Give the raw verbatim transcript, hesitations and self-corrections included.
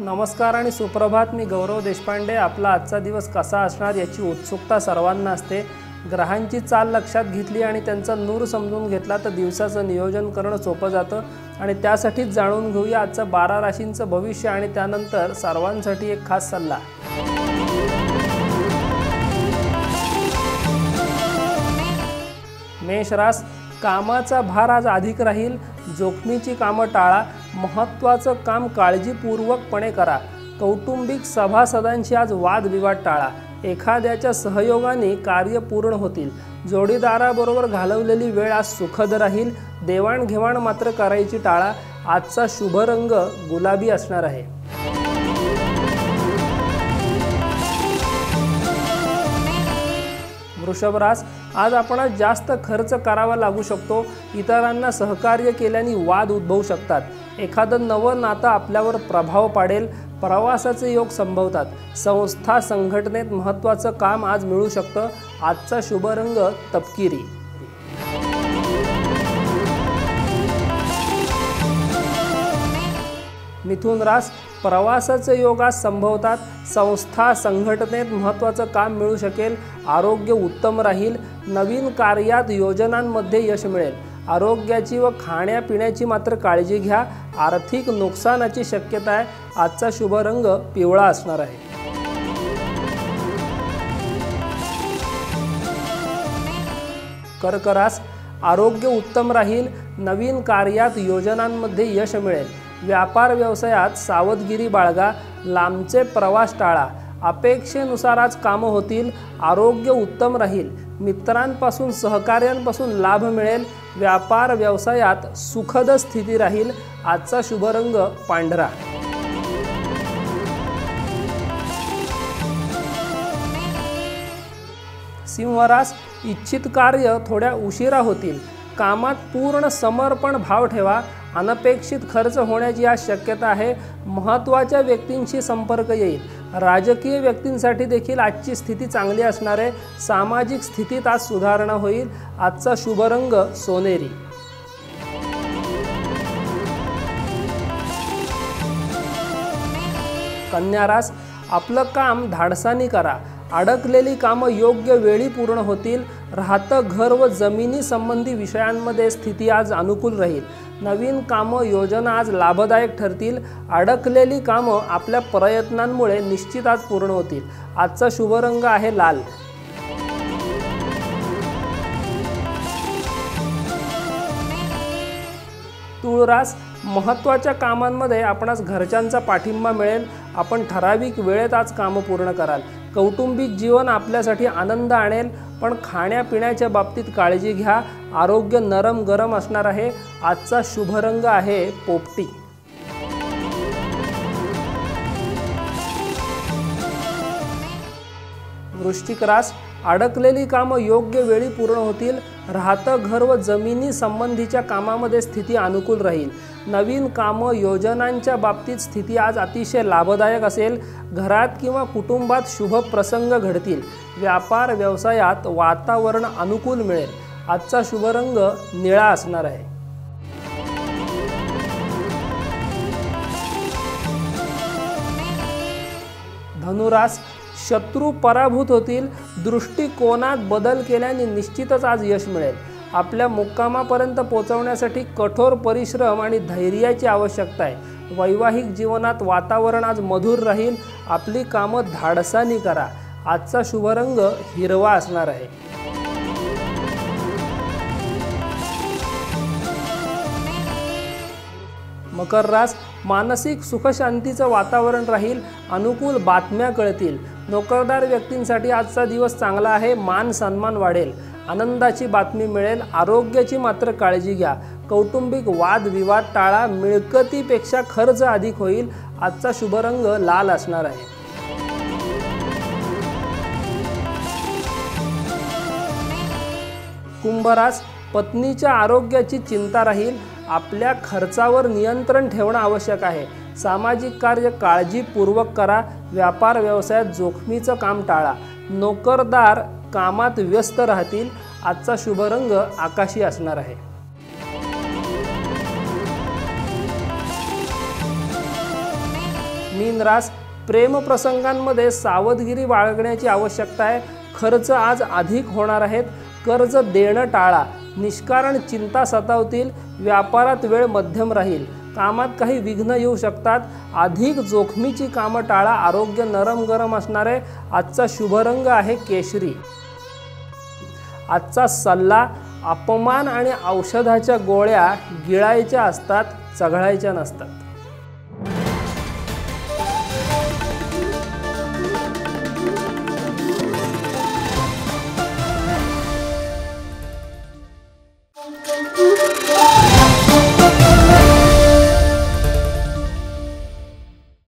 नमस्कार आणि सुप्रभात। मी गौरव देशपांडे। आपला आजचा दिवस कसा असणार याची उत्सुकता सर्वांना असते। ग्रहांची चाल लक्षात घेतली आणि त्यांचा नूर समजून घेतला तर दिवसाचं नियोजन करणं सोपं जातं। आणि त्यासाठीच जाणून घेऊया आजचं बारा राशींचं भविष्य आणि त्यानंतर सर्वांसाठी एक खास सल्ला। मेष रास, कामाचा भार आज अधिक राहील। जोखमीची कामं टाळा। महत्त्वाचं काम काळजीपूर्वकपणे करा। कौटुंबिक सभासदांशी आज वादविवाद टाळा। एखाद्याच्या सहयोगाने कार्य पूर्ण होतील। जोडीदाराबरोबर घालवलेली वेळ आज सुखद राहील। देवाणघेवाण मात्र करायची टाळा। आजचा शुभ रंग गुलाबी असणार आहे। वृषभ रास, आज आपण जास्त खर्च करावा लागू शकतो। इतरांना सहकार्य केल्याने वाद उद्भवू शकतात। एखादं नवं नातं आपल्यावर प्रभाव पाडेल। प्रवासाचे योग संभवतात। संस्था संघटनेत महत्त्वाचं काम आज मिळू शकतं। आजचा शुभ रंग तपकिरी। मिथुन रास, प्रवासाचे योग आज संभवतात। संस्था संघटनेत महत्त्वाचं काम मिळू शकेल। आरोग्य उत्तम राहील। नवीन कार्यात योजनांमध्ये यश मिळेल। आरोग्याची व खाण्यापिण्याची मात्र काळजी घ्या। आर्थिक नुकसानाची शक्यता आहे। आजचा शुभ रंग पिवळा असणार आहे। कर्क रास, आरोग्य उत्तम राहील। नवीन कार्यात योजनांमध्ये यश मिळेल। व्यापार व्यवसायात सावधगिरी बाळगा। लांबचे प्रवास टाळा। अपेक्षेनुसार आज कामं होतील। आरोग्य उत्तम राहील। मित्रांपासून सहकार्यांपासून लाभ मिळेल। व्यापार व्यवसायात सुखद स्थिती राहील। आजचा शुभ रंग पांढरा। सिंह रास, इच्छित कार्य थोड्या उशिरा होतील। कामात पूर्ण समर्पण भाव ठेवा। अनपेक्षित खर्च होण्याची आज शक्यता आहे। महत्त्वाच्या व्यक्तींशी संपर्क येईल। राजकीय व्यक्तींसाठी देखील आजची स्थिती चांगली असणार आहे। सामाजिक स्थितीत आज सुधारणा होईल। आजचा शुभ रंग सोनेरी। कन्या रास, आपलं काम धाडसानी करा। अडकलेली कामं योग्य वेळी पूर्ण होतील। राहतं घर व जमिनी संबंधी विषयांमध्ये स्थिती आज अनुकूल राहील। नवीन कामं योजना आज लाभदायक ठरतील। अडकलेली कामं आपल्या प्रयत्नांमुळे निश्चित आज पूर्ण होतील। आजचा शुभ रंग आहे लाल। तुळ रास, महत्त्वाच्या कामांमध्ये आपणास घरच्यांचा पाठिंबा मिळेल। आपण ठराविक वेळेत आज कामं पूर्ण कराल। कौटुंबिक जीवन आपल्यासाठी आनंद आणेल। पण खाण्यापिण्याच्या बाबतीत काळजी घ्या। आरोग्य नरम गरम असणार आहे। आजचा शुभ रंग आहे पोपटी। वृश्चिक रास, अडकलेली कामं योग्य वेळी पूर्ण होतील। राहतं घर व जमिनी संबंधीच्या कामामध्ये स्थिती अनुकूल राहील। नवीन कामं योजनांच्या बाबतीत स्थिती आज अतिशय लाभदायक असेल। घरात किंवा कुटुंबात शुभ प्रसंग घडतील। व्यापार व्यवसायात वातावरण अनुकूल मिळेल। आजचा शुभ रंग निळा असणार आहे। धनुरास, शत्रू पराभूत होतील। दृष्टिकोनात बदल केल्याने निश्चितच आज यश मिळेल। आपल्या मुक्कामापर्यंत पोहोचवण्यासाठी कठोर परिश्रम आणि धैर्याची आवश्यकता आहे। वैवाहिक जीवनात वातावरण आज मधुर राहील। आपली कामं धाडसानी करा। आजचा शुभ रंग हिरवा असणार आहे। मकर रास, मानसिक सुखशांतीचं वातावरण राहील। अनुकूल बातम्या कळतील। नोकरदार व्यक्तींसाठी आजचा दिवस चांगला आहे। मान सन्मान वाढेल। आनंदाची बातमी मिळेल। आरोग्याची मात्र काळजी घ्या। कौटुंबिक वादविवाद टाळा। मिळकतीपेक्षा खर्च अधिक होईल। आजचा शुभ रंग लाल असणार आहे। कुंभ रास, पत्नीच्या आरोग्याची चिंता राहील। आपल्या खर्चावर नियंत्रण ठेवणं आवश्यक आहे। सामाजिक कार्य काळजीपूर्वक करा। व्यापार व्यवसायात जोखमीचं काम टाळा। नोकरदार कामात व्यस्त राहतील। आजचा शुभ रंग आकाशी असणार आहे। मीनरास, प्रेमप्रसंगांमध्ये सावधगिरी बाळगण्याची आवश्यकता आहे. खर्च आज अधिक होणार आहेत. कर्ज देणं टाळा. निष्कारण चिंता सतावतील. व्यापारात वेळ मध्यम राहील. कामात काही विघ्न येऊ शकतात. अधिक जोखमीची कामं टाळा. आरोग्य नरम गरम असणार आहे. आजचा शुभ रंग आहे केशरी. आजचा सल्ला, अपमान आणि औषधाच्या गोळ्या गिळायच्या असतात, चघळायच्या नसतात.